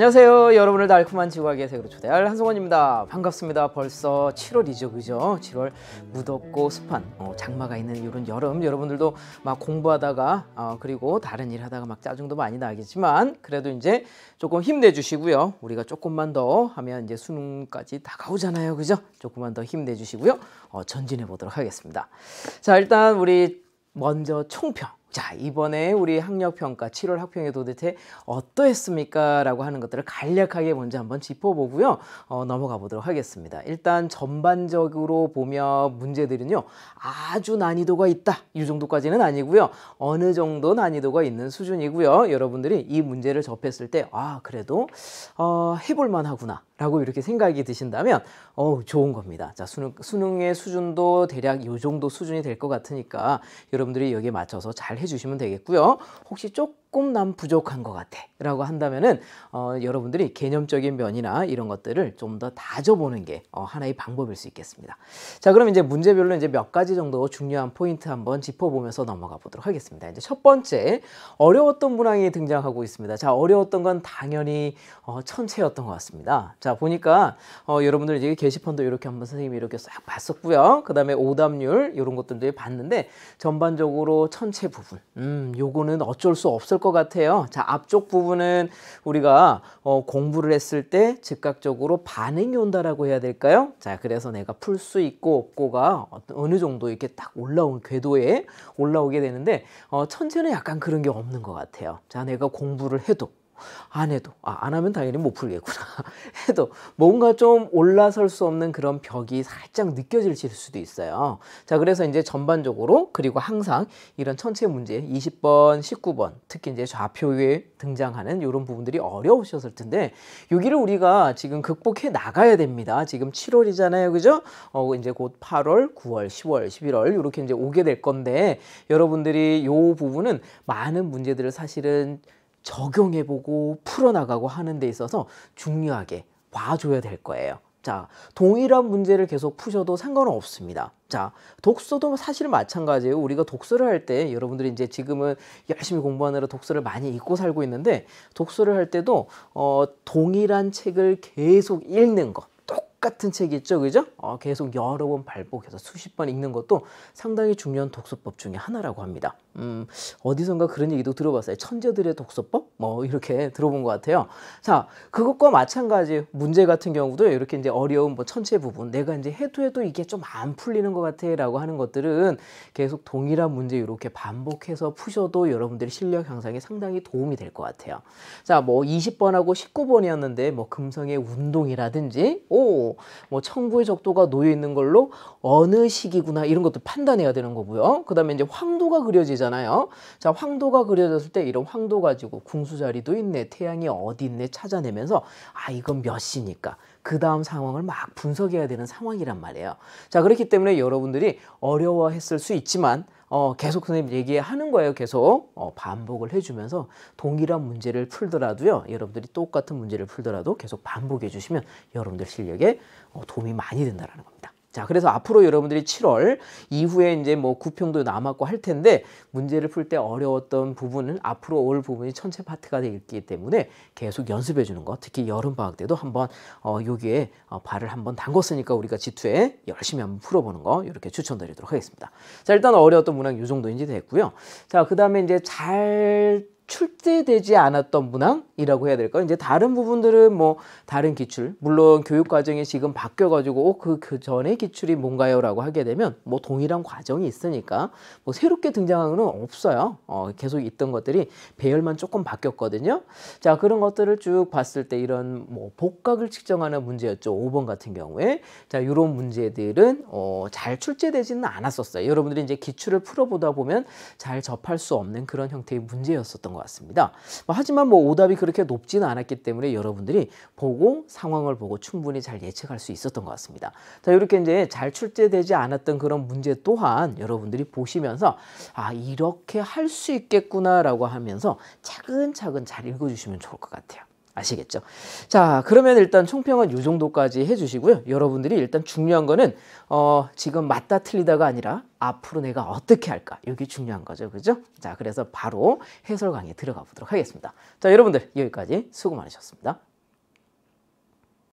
안녕하세요. 여러분을 달콤한 지구학의 세계로 초대할 한성원입니다. 반갑습니다. 벌써 7월이죠, 그죠? 7월 무덥고 습한 장마가 있는 이런 여름, 여러분들도 막 공부하다가 그리고 다른 일 하다가 막 짜증도 많이 나겠지만 그래도 이제 조금 힘내주시고요. 우리가 조금만 더 하면 이제 수능까지 다가오잖아요, 그죠? 조금만 더 힘내주시고요. 전진해 보도록 하겠습니다. 자, 일단 우리 먼저 총평. 자, 이번에 우리 학력평가 7월 학평에 도대체 어떠했습니까? 라고 하는 것들을 간략하게 먼저 한번 짚어보고요. 넘어가 보도록 하겠습니다. 일단 전반적으로 보면 문제들은요. 아주 난이도가 있다. 이 정도까지는 아니고요. 어느 정도 난이도가 있는 수준이고요. 여러분들이 이 문제를 접했을 때 그래도 해볼만 하구나. 라고 이렇게 생각이 드신다면 좋은 겁니다. 자, 수능의 수준도 대략 이 정도 수준이 될 것 같으니까 여러분들이 여기에 맞춰서 잘 해주시면 되겠고요. 혹시 조금 난 부족한 것 같아 라고 한다면은 여러분들이 개념적인 면이나 이런 것들을 좀 더 다져보는 게 하나의 방법일 수 있겠습니다. 자, 그럼 이제 문제별로 이제 몇 가지 정도 중요한 포인트 한번 짚어보면서 넘어가 보도록 하겠습니다. 이제 첫 번째, 어려웠던 문항이 등장하고 있습니다. 자, 어려웠던 건 당연히 천체였던 것 같습니다. 자, 보니까 여러분들 이제 게시판도 이렇게 한번 선생님이 이렇게 싹 봤었고요. 그 다음에 오답률 이런 것들도 봤는데 전반적으로 천체 부분 요거는 어쩔 수 없을 것 같아요. 자, 앞쪽 부분은 우리가 공부를 했을 때 즉각적으로 반응이 온다라고 해야 될까요? 자, 그래서 내가 풀 수 있고 없고가 어느 정도 이렇게 딱 올라온 궤도에 올라오게 되는데 천체는 약간 그런 게 없는 것 같아요. 자, 내가 공부를 해도 안 해도 안 하면 당연히 못 풀겠구나. 해도 뭔가 좀 올라설 수 없는 그런 벽이 살짝 느껴질 수도 있어요. 자, 그래서 이제 전반적으로 그리고 항상 이런 천체 문제 20번, 19번 특히 이제 좌표에 등장하는 이런 부분들이 어려우셨을 텐데 여기를 우리가 지금 극복해 나가야 됩니다. 지금 7월이잖아요, 그죠? 이제 곧 8월, 9월, 10월, 11월 이렇게 이제 오게 될 건데 여러분들이 이 부분은 많은 문제들을 사실은 적용해보고 풀어나가고 하는 데 있어서 중요하게 봐줘야 될 거예요. 자, 동일한 문제를 계속 푸셔도 상관은 없습니다. 자, 독서도 사실 마찬가지예요. 우리가 독서를 할 때 여러분들이 이제 지금은 열심히 공부하느라 독서를 많이 읽고 살고 있는데 독서를 할 때도 동일한 책을 계속 읽는 것. 똑같은 책 있죠, 그죠? 계속 여러 번 반복해서 수십 번 읽는 것도 상당히 중요한 독서법 중에 하나라고 합니다. 어디선가 그런 얘기도 들어봤어요. 천재들의 독서법? 이렇게 들어본 것 같아요. 자, 그것과 마찬가지 문제 같은 경우도 이렇게 이제 어려운 천체 부분, 내가 이제 해도 이게 좀 안 풀리는 것 같아 라고 하는 것들은 계속 동일한 문제 이렇게 반복해서 푸셔도 여러분들의 실력 향상에 상당히 도움이 될 것 같아요. 자, 20번하고 19번이었는데 금성의 운동이라든지 청부의 적도가 놓여 있는 걸로 어느 시기구나 이런 것도 판단해야 되는 거고요. 그 다음에 이제 황도가 그려지잖아요. 자, 황도가 그려졌을 때 이런 황도 가지고 궁수자리도 있네, 태양이 어디 있네 찾아내면서 이건 몇 시니까 그 다음 상황을 막 분석해야 되는 상황이란 말이에요. 자, 그렇기 때문에 여러분들이 어려워했을 수 있지만 계속 선생님 얘기하는 거예요. 계속 반복을 해주면서 동일한 문제를 풀더라도요. 여러분들이 똑같은 문제를 풀더라도 계속 반복해 주시면 여러분들 실력에 도움이 많이 된다는 겁니다. 자, 그래서 앞으로 여러분들이 7월 이후에 이제 구평도 남았고 할 텐데 문제를 풀 때 어려웠던 부분은 앞으로 올 부분이 천체 파트가 되기 때문에 계속 연습해 주는 거, 특히 여름 방학 때도 한번 여기에 발을 한번 담궜으니까 우리가 G2에 열심히 한번 풀어보는 거 이렇게 추천드리도록 하겠습니다. 자, 일단 어려웠던 문항 이 정도인지 됐고요. 자, 그 다음에 이제 잘 출제되지 않았던 문항이라고 해야 될까요? 이제 다른 부분들은 다른 기출, 물론 교육 과정이 지금 바뀌어가지고 그 전에 기출이 뭔가요? 라고 하게 되면 동일한 과정이 있으니까 새롭게 등장한 건 없어요. 계속 있던 것들이 배열만 조금 바뀌었거든요. 자, 그런 것들을 쭉 봤을 때 이런 복각을 측정하는 문제였죠. 5번 같은 경우에. 자, 이런 문제들은 잘 출제되지는 않았었어요. 여러분들이 이제 기출을 풀어보다 보면 잘 접할 수 없는 그런 형태의 문제였었던 것 같습니다. 하지만 오답이 그렇게 높지는 않았기 때문에 여러분들이 보고 상황을 보고 충분히 잘 예측할 수 있었던 것 같습니다. 자, 이렇게 이제 잘 출제되지 않았던 그런 문제 또한 여러분들이 보시면서 이렇게 할 수 있겠구나라고 하면서 차근차근 잘 읽어주시면 좋을 것 같아요. 아시겠죠? 자, 그러면 일단 총평은 이 정도까지 해주시고요. 여러분들이 일단 중요한 거는 지금 맞다 틀리다가 아니라 앞으로 내가 어떻게 할까? 이게 중요한 거죠. 그죠? 자, 그래서 바로 해설 강의에 들어가 보도록 하겠습니다. 자, 여러분들 여기까지 수고 많으셨습니다.